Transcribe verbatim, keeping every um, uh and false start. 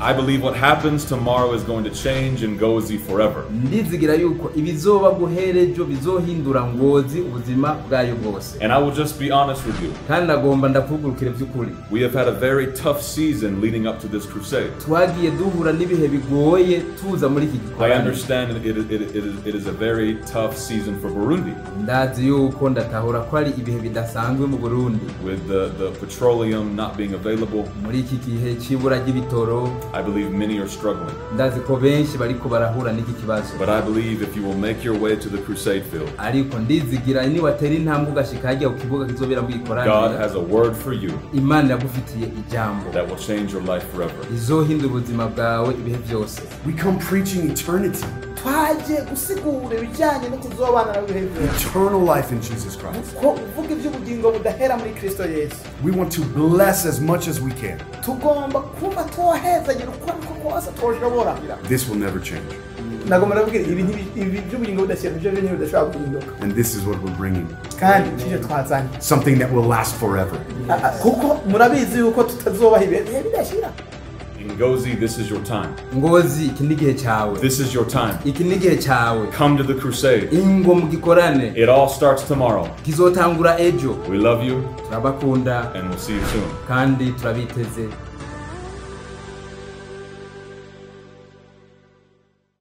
I believe what happens tomorrow is going to change Ngozi forever. Ndizigira yuko ibizoba guherejo bizohindura Ngozi ubuzima bwayo bwose. And I will just be honest with you. Kandi nagomba ndakugurukire by'ukuri. We have had a very tough season leading up to this crusade. Twagiye duhura n'ibihe bigoye tuza muri iki gikorwa. I understand it, it, it, it, is, it is a very tough season for Burundi. Ndazi yuko ndatahura ko ari ibihe bidasanzwe mu Burundi. With the, the petroleum not being available. Muri iki gihe cy'ibura ry'ibitoro. I believe many are struggling. Ndazi ko benshi bariko barahura n'iki kibazo. But I believe if you will make your way to the crusade field, ariko ndizigira ni watera intambwe ugashika hajya ku kibuga kizobera mu ikoraniro. God has a word for you. Imana yagufitiye ijambo. That will change your life forever. Izohindura ubuzima bwawe ibihe byose. We come preaching eternity. Twaje gusigura ibijyanye no kuzobana na bihe byose. Eternal life in Jesus Christ. Ko uvuga iby'ubugingo budahera muri Kristo Yesu. We want to bless as much as we can. Tugomba kuba twohezagira uko kose twoshobora. This will never change. Nagomba kugira ibi ibi by'ubugingo budashira byo byo budashobora guhinduka. And this is what we're bringing. Kandi kije twazanye. Something that will last forever. Kuko murabizi yuko tutazobaha ibihe bidashira. Ngozi, this is your time. Ngozi, iki ni gihe cyawe. This is your time. Iki ni gihe cyawe. Come to the crusade. Ingo mu gikorane. It all starts tomorrow. Kizotangura ejo. We love you. Turabakunda. And we'll see you soon. Kandi turabiteze.